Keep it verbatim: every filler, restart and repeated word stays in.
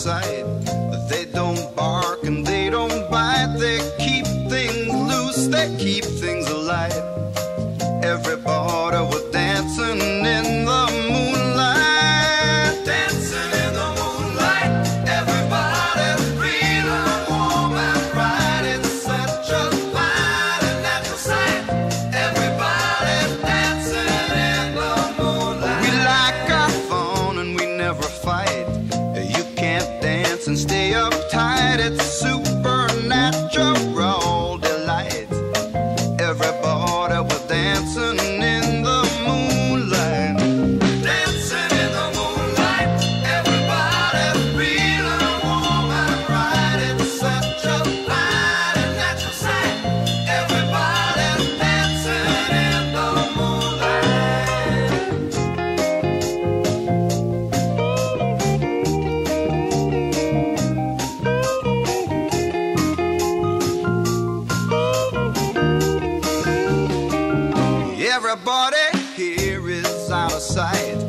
sight. They don't bark and they don't bite. They keep things loose, they keep things alive. Everybody was dancing in the moonlight, dancing in the moonlight. Everybody's feeling warm and bright. It's such a fine and natural sight. Everybody's dancing in the moonlight. We like our fun and we never fight. You can't dance and stay uptight. It's supernatural delight. Everybody was dancing in the moonlight, dancing in the moonlight. Everybody's feeling warm and bright. It's such a fine and natural sight. Everybody's dancing in the Everybody here is out of sight.